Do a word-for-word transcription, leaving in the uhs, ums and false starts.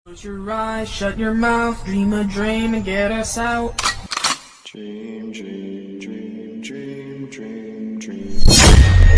Close your eyes, shut your mouth, dream a dream and get us out. Dream, dream, dream, dream, dream, dream.